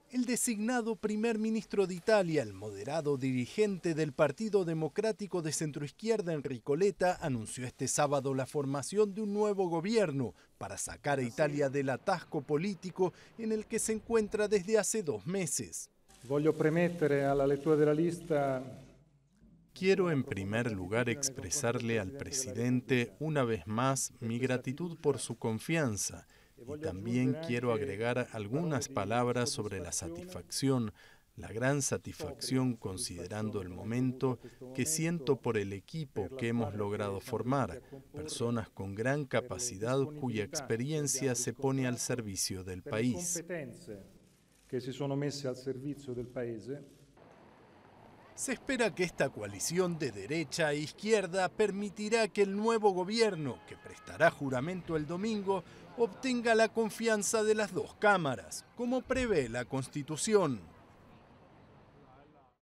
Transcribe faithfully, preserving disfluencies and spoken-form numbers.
El designado primer ministro de Italia, el moderado dirigente del Partido Democrático de Centroizquierda, Enrico Letta, anunció este sábado la formación de un nuevo gobierno para sacar a Italia del atasco político en el que se encuentra desde hace dos meses. Voglio premettere alla lettura della lista. Quiero en primer lugar expresarle al presidente una vez más mi gratitud por su confianza y también quiero agregar algunas palabras sobre la satisfacción, la gran satisfacción considerando el momento que siento por el equipo que hemos logrado formar, personas con gran capacidad cuya experiencia se pone al servicio del país. Que si sono messe al servizio del paese. Se espera que esta coalición de derecha e izquierda permitirá que el nuevo gobierno, que prestará juramento el domingo, obtenga la confianza de las dos cámaras, como prevé la Constitución.